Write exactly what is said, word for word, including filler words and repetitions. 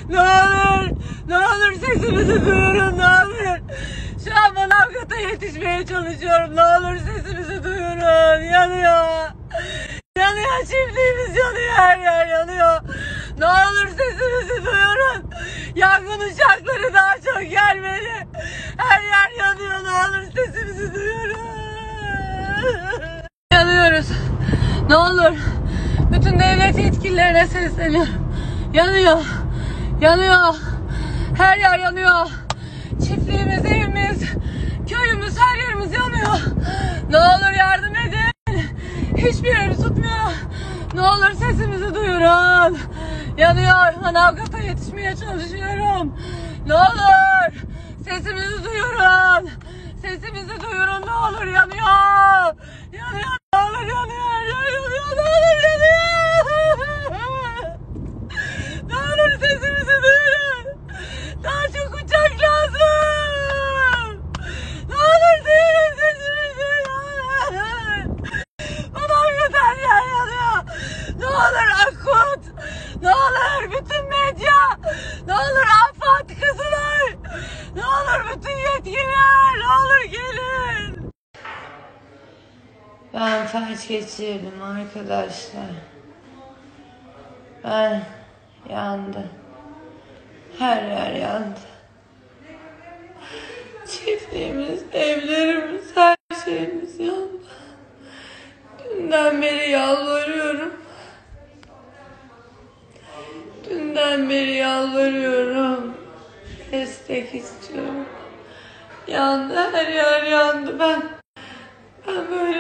Ne olur, ne olur sesimizi duyurun, ne olur. Şu an Manavgat'a yetişmeye çalışıyorum. Ne olur sesimizi duyurun. Yanıyor. Yanıyor, çiftliğimiz yanıyor, her yer yanıyor. Ne olur sesimizi duyurun. Yangın uçakları daha çok gelmeli. Her yer yanıyor, ne olur sesimizi duyurun. Yanıyoruz. Ne olur. Bütün devlet yetkililerine sesleniyorum. Yanıyor. Yanıyor. Her yer yanıyor. Çiftliğimiz, evimiz, köyümüz, her yerimiz yanıyor. Ne olur yardım edin. Hiçbir yeri tutmuyor. Ne olur sesimizi duyurun. Yanıyor. Manavgat'a yetişmeye çalışıyorum. Ne olur sesimizi duyurun. Sesimizi duyurun, ne olur. Yanıyor. Yanıyor. Ne olur yanıyor. Yanıyor. Ne olur yanıyor. Ne olur sesimizi duyurun. Daha çok uçak lazım. Ne olur duyurun sesimizi. Ne olur. Manavgat her yer yanıyor. Ne olur Akut. Ne olur bütün medya. Ne olur AFAD, Kızılay. Ne olur bütün yetkililer. Ne olur gelin. Ben felç geçirdim arkadaşlar. Ben yandı. Her yer yandı. Çiftliğimiz, evlerimiz, her şeyimiz yandı. Dünden beri yalvarıyorum. Dünden beri yalvarıyorum. Destek istiyorum. Yandı, her yer yandı. Ben, ben böyle